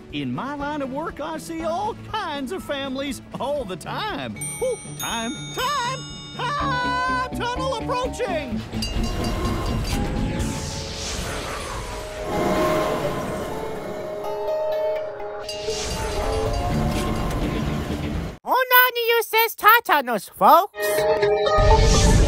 In my line of work, I see all kinds of families all the time. Ooh, time! Tunnel approaching! Onani uses Tatanos, folks.